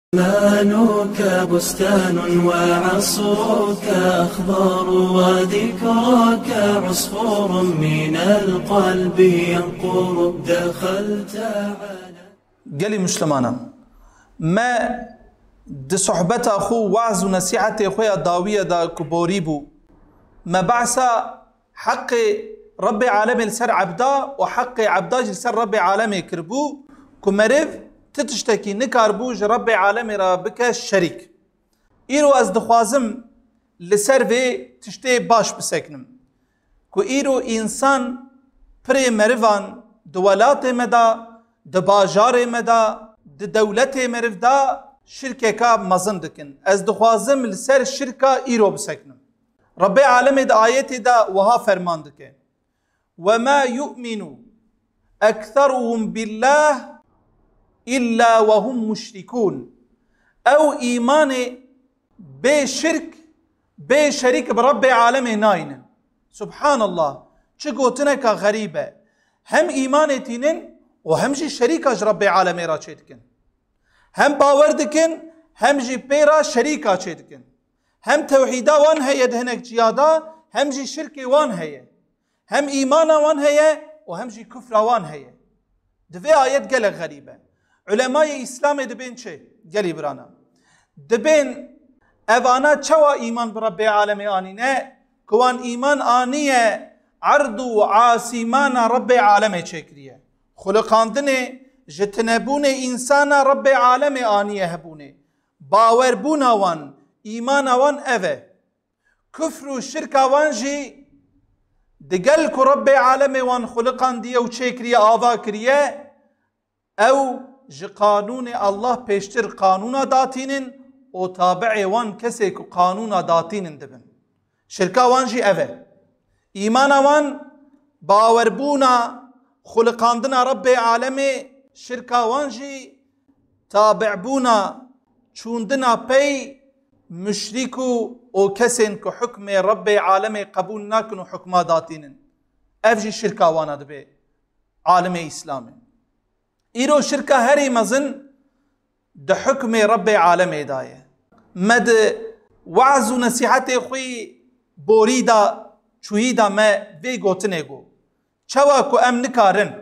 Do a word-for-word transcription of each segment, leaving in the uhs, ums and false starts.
زمانك بستان وعصرك أخضر وذكرك عصفور من القلب ينقر دخلت على قالي مسلمانا ما دي صحبت أخو وعز ونسيحة أخويا داوية دا كبوريبو ما بعث حق رب عالمي لسر عبدا وحق عبدا لسر رب عالمي كربو كمرف تتشتكي نكاربوج رب عالمي را بك شريك إيرو از دخوازم لسر في تشتي باش بسكنم كو إيرو إنسان بري مرفان دولات مدا دباجار مدا دولت مرف دا شركة كاب مزن دكن از دخوازم لسر الشركة إيرو بسكنم رب عالمي دا آياتي دا وها فرمان دكن وما يؤمن أكثرهم بالله إلا وهم مشركون أو إيمان بشرك بشريك برب عالمي ناين سبحان الله چقوتنك غريبة هم إيمان تينن وهم جي شريكة رب عالمي را چيدكن هم باور دكن هم جي بيرا شريكة چيدكن هم توحيدا وان هي دهنك جيادا هم جي شركة وان هي هم إيمانا وان هي وهم جي كفر وان هي دفي آيات قلق غريبة علماء إسلام دبين چه؟ قالي برانا دبين اوانا چوا إيمان برب عالمي آنينه كوان إيمان آنيه عرضو عاصمان رب عالمي چكريه خلقاندنه جتنبونه إنسان رب عالمي آنيه هبونه باور بونا وان إيمان وان اوه كفر و شرك وان جي دقل كو رب عالمي وان خلقانديه و چكريه آوا كريه او جي قانون الله پیشتر قانونا داتينن و تابع وان كسي كو قانونا داتينن دبن شركا وان جي اوه ايمان وان باوربونا خلقاندنا رب عالمي شركا وان جي تابع بونا چوندنا بي مشركو و كسين كو حكم رب عالمي قبول ناكن و حكما داتينن اف جي شركا وانا دبي عالمي اسلامي إيرو شركة هري مزن ده حكم رب عالمي داية مد وعز نصيحتي خوي بوريدا شويدا ما في قوتنيقو چواكو ام نكارن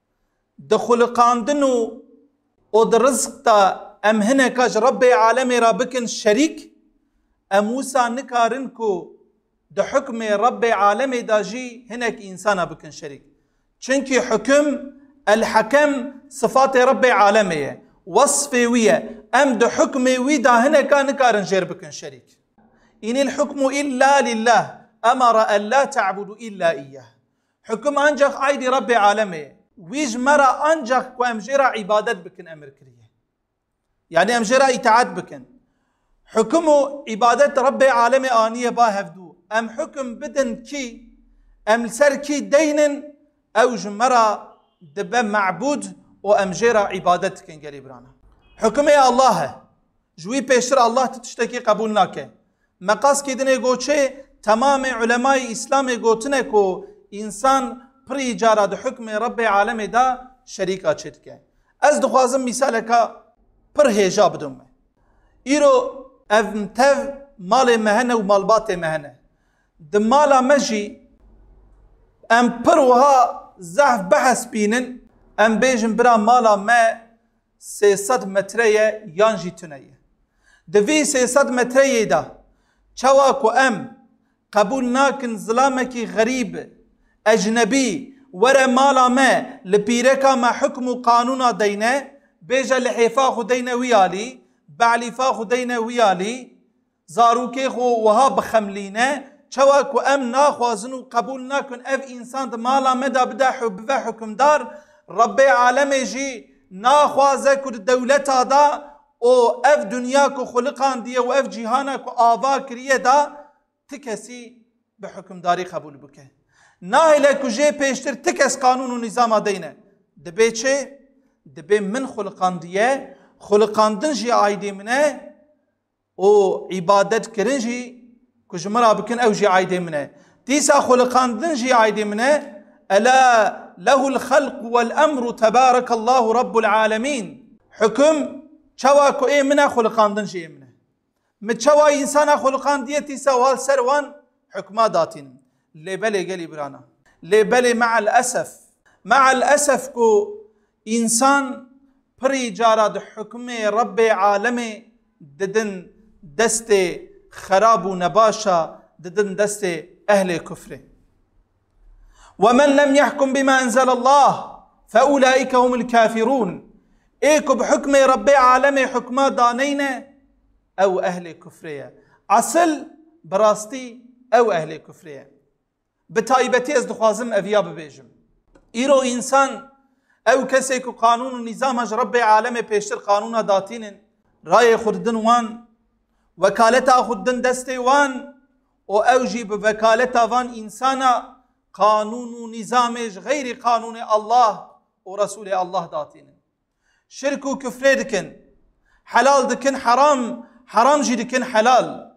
ده خلقاندنو او ده رزق تا ام هنكاج رب عالمي رابكن شريك اموسا نكارنكو ده حكم رب عالمي دا جي هنك انسانا بكن شريك چنكي حكم الحكم صفات رب عالمية وصفوية أم دو حكمي ويدا هنا كان كارن جير بكن شريك إن الحكم إلا لله أمر أن لا تعبدوا إلا إياه حكم أنجخ عيدي رب عالمية ويج مرة أنجخ وأم جيرا عبادت بكن أمر كريه يعني أم جيرا إتعاد بكن حكمه عبادت رب عالمي آنية باهفدو أم حكم بدن كي أم سر كي دينن أو جمرة دبا معبود وأمجيرا عبادتك إن قالي برانا حكم يا الله جوي بيشر الله تتشتكي قبولناك مقاس كيدنه يقول تمام علماء إسلام يقولتنكو إنسان بري جارد حكم رب عالم دا شريكا چدك از دخوازم مثالك پر هيجا بدوم إيرو أفنتف مال مهنة ومالبات مهنة دمالا مجي أم پروها زعف بحث بينن ام بيجن برا مالا ما سيصد مترية يانجي تنية دفي سيصد مترية دا چواكو ام قبول ناكن ظلامكي غريب اجنبي ورا مالا ما لبيركا ما حكم قانونا دينا بيجا لحيفاخو دينا ويالي بعليفاخو دينا ويالي زاروكيخو وها بخملينا چواكو ام ناخوازنو قبول ناكن اف انسان مالا مدى بدا حب حكم دار رب عالمي جي ناخوازكو دولتا دا او اف دنياكو خلقان دي و اف جيهانكو آوا كريه دا تكسي بحكم داري قبول بك ناهلكو جي پیشتر تكس قانون و نظام دينا دبي چه دبي من خلقان دي خلقان دن جي عايدي منه او عبادت کرن جي كجمرة بكن أوجي عايدي منه تيسا خلقان دنجي عايدي منه ألا له الخلق والأمر تبارك الله رب العالمين حكم çawa ku ê min e xulqandin jî ê min e. Mi çawa insana xulqandiyetî se wal ser wan hukma datin. Lêbelê gelî birana. Lêbelê me'al esef. Me'al esef ku insan pirî cara di hukmê Rabbê alemê didin destê xerab û nebaşa, didin destê ehlê kufrê. وَمَنْ لَمْ يَحْكُمْ بِمَا أَنْزَلَ اللّٰهِ فَاُولَٰئِكَ هُمُ الْكَافِرُونَ. Ê ku bi hukmê Rabbê alemê hukma daneyne ew ehlê kufrê ye. Asıl bi rastî ew ehlê kufrê ye. Bi taybetî ez dixwazim ev ya bibêjim. Îro însan ew kesê ku qanûn û nîzama ji Rabbê alemê pêştir qanûna datînin, rayê xwe didin wan, vekaleta xwe didin destê wan û ew jî bi vekaleta van însana qanûn û nîzamê ji xeyrî qanûnê Allah û Resulê Allah datînin. Şirk û küfrê dikin, helal dikin haram, haram jî dikin helal.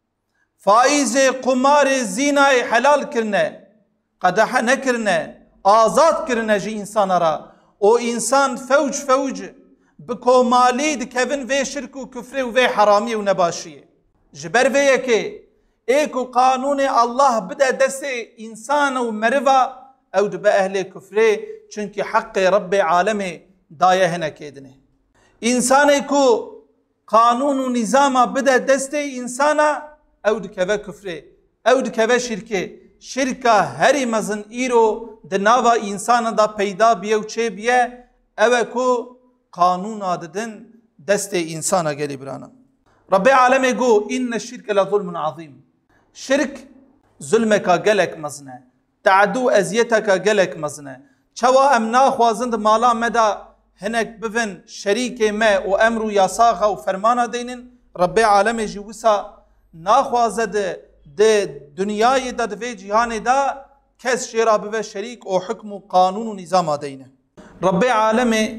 Faîzê, qumarê, zînayê helal kirine, qedehe nekirine, azad kirine ji însana ra. O insan fewc fewc bi komalî dikevin vê şirk û küfrê û vê haramiyê û nebaşiyê. Ji ber vê yekê ê ku qanûnê Allah bide destê însan û meriva ew dibe ehlê küfrê, çünkü haqqê Rabbê alemê daye hinekê dinê. İnsanê ku qanûn û nîzama bide destê însana ew dikeve küfrê, ew dikeve şirkê. Şirka herî mezin îro di nava însana da peyda biye û çê biye, ew e ku qanûna didin destê însana gelî birana. Rabbê alemê got inne şirke le zulmun azîm. Şirk zulmeka gelek mezin e. Te'eddû eziyeteka gelek mezin e. Çawa em naxwazin di mala me da hinek bivin şerîkê me û emr û yasaxa û fermana deynin, Rabbê alemê jî wisa naxwaze di de dünyayê da di vê cîhanê da kes jêra bibe şerîk û hukm û qanûn û nîzama deyne. Rabbê alemê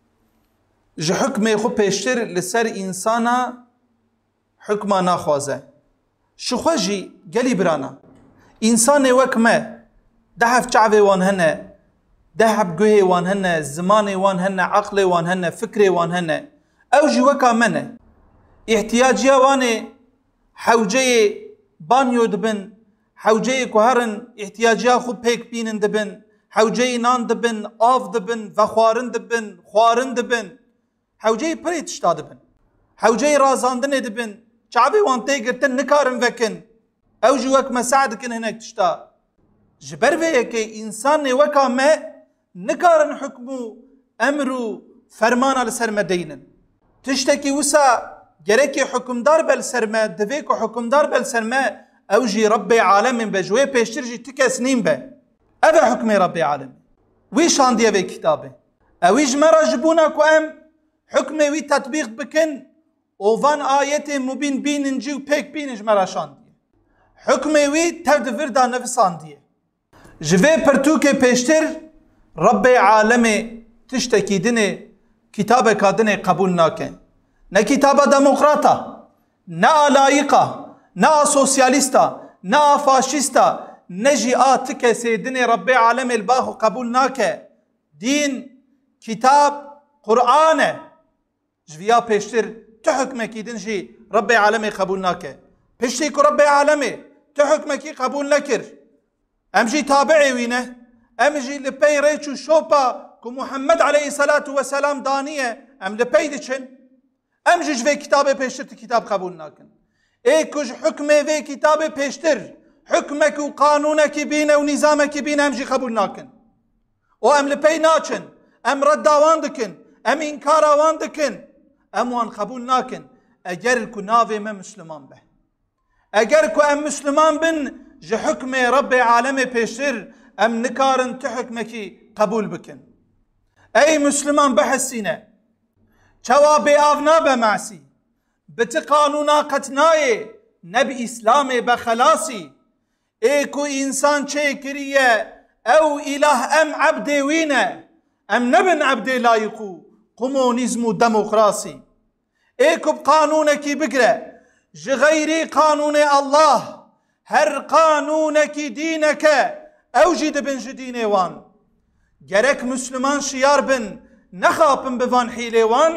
ji hukmê xwe pêştir li ser însana hukma naxwaze. Ji xwe jî gelî birana. İnsanê wek me dehef çavê wan hene, dehef guhê wan hene, zimanê wan hene, aqlê wan hene, fikrê wan hene. Ew jî weka me ne. İhtiyaciya wanê hewceyê banyo dibin, hewceyê ku herin ihtiyaciya xwe pêk bînin dibin, hewceyê nan dibin, av dibin, vexwarin dibin, xwarin dibin. Hewceyê pirê tişta dibin. Hewceyê razandinê dibin. Çavê wan tê girtin nikarin vekin. Ew jî wek me saê dikin hinek tişta. Ji ber vê yekê însanê weka me nikarin hukm û emr û fermana li ser me deynin. Tiştekî wisa gerekê hukmdar bel ser me, divê ku hukmdar bel ser me, ew jî Rabbê alemên be ji wê pêştir jî ti kes nîn be. Ev e hukmê Rabbê alemê. Wî şandiye vê kitabê. Ewî ji me ra ji bûna ku em hukmê wî tetbîq bikin û van ayetê mubîn bînin cî û pêk bînin ji me ra şandiye. Hukmê wî tev di vir da nevisandiye. Ji vê pirtûkê pêştir Rabbê alemê tiştekî dinê kitabeka dinê qebûl nake. Ne kitaba demokrata, ne a layıka, ne a sosyalista, ne a faşista, ne jî a ti kesê dinê Rabbê alemê li baxu qebûl nake. Din, kitap, Kur'an e. Ji vîya pêştir ti hukmekî din jî Rabbê alemê qebûl nake. Piştî ku Rabbê alemê ti hukmekî qebûl nekir, em jî tabi'ê wî ne. Em jî li pey rêç û şopa ku Muhammed aleyhissalatu vesselam daniye, em li pey diçin. Em jî ji vê kitabê pêştir ti kitap qebûl nakin. Ê ku ji hukmê vê kitabê pêştir hukmek û qanûnekî bîne û nîzamekî bîne, em jî qebûl nakin. û em li pey naçin, em redda wan dikin, em înkara wan dikin, em wan qebûl nakin. Eger ku navê me Müslüman be. Eger ku em Müslüman bin ji hukmê Rabbê alemê pêştir, em nikarin ti hukmekî qebûl bikin. Ey Müslüman bihissîne, çawa bêav nabe masî, bi ti qanûna qet nayê, ne bi İslamê be xelasî. Ê ku însan çê kiriye, ew îlah em ebdê wî ne, em nebin ebdê layık û komûnîzm û demokrasî. Ê ku bi qanûnekî bigire, ji xeyrî qanûnê Allah, her qanûnekî dîneke, ew jî dibin ji dînê wan. Gerek Müslüman şiyar bin, nexapin bi van hîlê wan,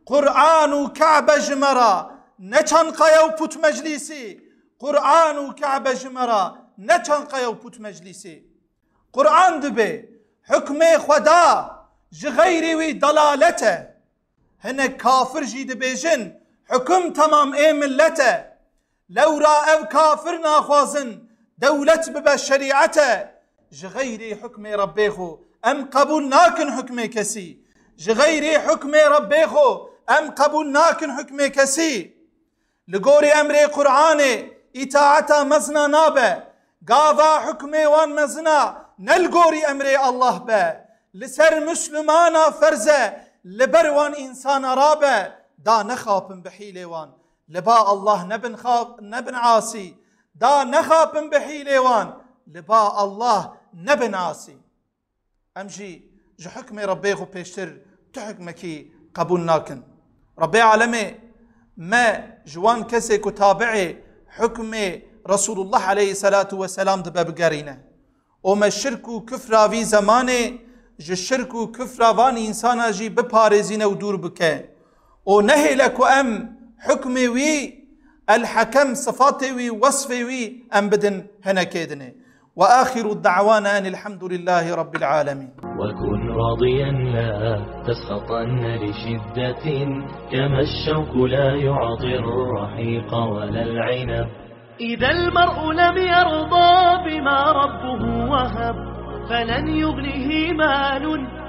قرآن و كعبة جمرا نچن قيا و پوت مجلسي قرآن و كعبة جمرا نچن قيا و پوت مجلسي قرآن دبي حكم خدا جغيري وي ضلالته هنا كافر جي دبيجن حكم تمام اي ملته لو را او كافر ناخوازن دولت ببا شريعته جغيري حكم ربيخو ام قبول ناكن حكم كسي جغيري حكم ربيخو ام قبول ناكن حكم كسي لقوري امري قرآني اطاعتا مزنا نابه قاضا حكمي وان مزنا نلقوري امري الله به لسر مسلمانا فرزه لبروان انسان رابه دا نخابن بحيلي وان لبا الله نبن خاب نبن عاصي دا نخابن بحيلي وان لبا الله نبن عاصي امجي جو حكمي ربيخو بيشتر تحكمكي قبول ناكن ربي عالمي ما جوان كسي كتابعي حكمي رسول الله عليه الصلاة والسلام دبا بقرينه وما الشرك وكفر في زمانه جو الشرك وكفر واني انسانا جي ببارزين ودور بكين ونهي لك ام حكمي وي الحكم صفاتي وي وصفي وي ام بدن هنا كيدني وآخر الدعوانا أن الحمد لله رب العالمين. وكن راضيا لا تسخطن لشدة كما الشوك لا يعطي الرحيق ولا العنب. إذا المرء لم يرضى بما ربه وهب فلن يغنه مال